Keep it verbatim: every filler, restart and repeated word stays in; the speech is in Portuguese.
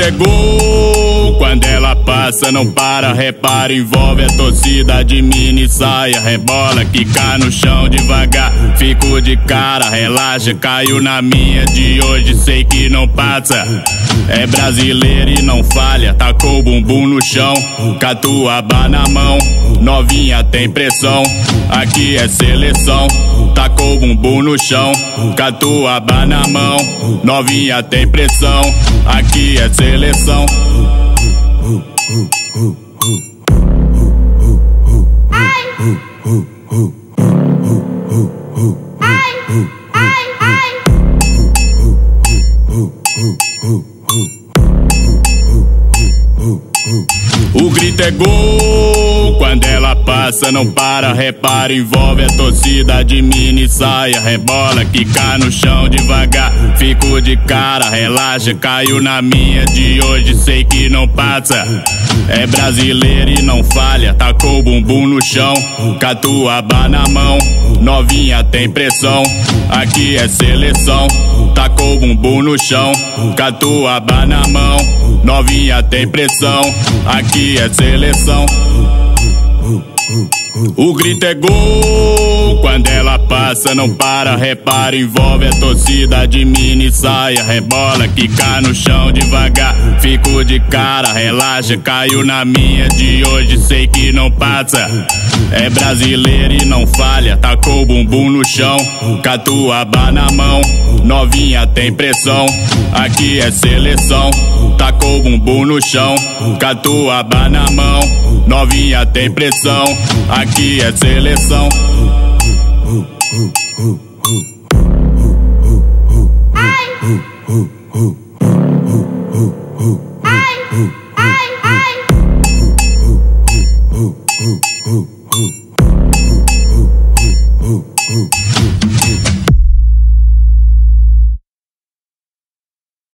grito é gol, quando ela passa não para, repara, envolve a torcida de mini saia, rebola, quica no chão devagar, fico de cara, relaxa, caiu na minha de hoje, sei que não passa. É brasileiro e não falha, tacou o bumbum no chão, catuaba na mão, novinha tem pressão, aqui é seleção. Tacou o bumbum no chão, catuaba na mão, novinha tem pressão, aqui é seleção. O grito é gol, quando ela passa não para, repara, envolve a torcida de mini saia, rebola, quica no chão devagar, fico de cara, relaxa, caiu na minha de hoje, sei que não passa. É brasileiro e não falha, tacou o bumbum no chão, catuaba na mão, novinha tem pressão, aqui é seleção. Tacou o bumbum no chão, catuaba na mão, novinha tem pressão, aqui é seleção. O grito é gol, quando ela passa não para, repara, envolve a torcida de mini saia, rebola, quica no chão devagar, fico de cara, relaxa, caiu na minha de hoje, sei que não passa. É brasileiro e não falha, tacou o bumbum no chão, catuaba na mão, novinha tem pressão, aqui é seleção. Tacou o bumbum no chão, catuaba na mão, novinha tem pressão, aqui é seleção. Ai. Ai.